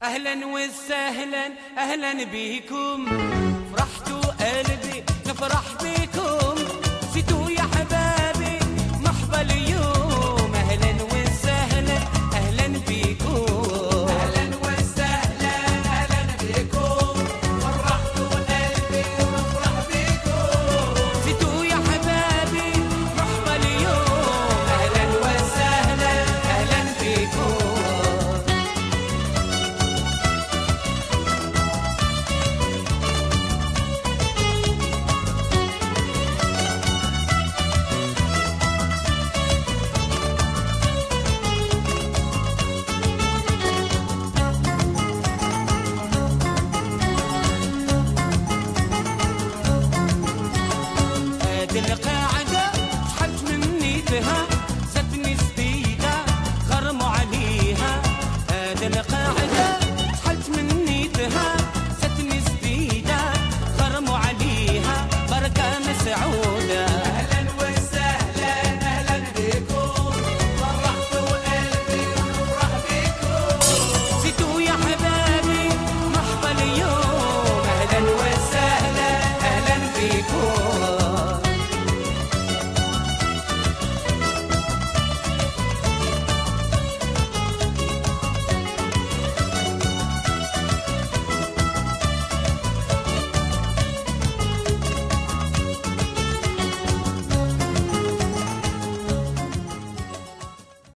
أهلا وسهلا أهلا بيكم، فرحتوا قلبي نفرح بيكم، زيتوا يا حبابي مرحبا اليوم. أهلا وسهلا أهلا بيكم، أهلا وسهلا أهلا بيكم، فرحتوا قلبي نفرح بيكم، زيتوا يا حبابي مرحبا اليوم. أهلا وسهلا أهلا بيكم. القاعدة شحت من نيتها زتني جديدة غرموا عليها. هذه القاعدة شحت من نيتها زتني جديدة غرموا عليها. بركة مسعودة أهلا وسهلا أهلا بيكم، فرحتوا قلبي ونفرح بيكم، زيتوا يا حبابي مرحبا اليوم. أهلا وسهلا أهلا بيكم.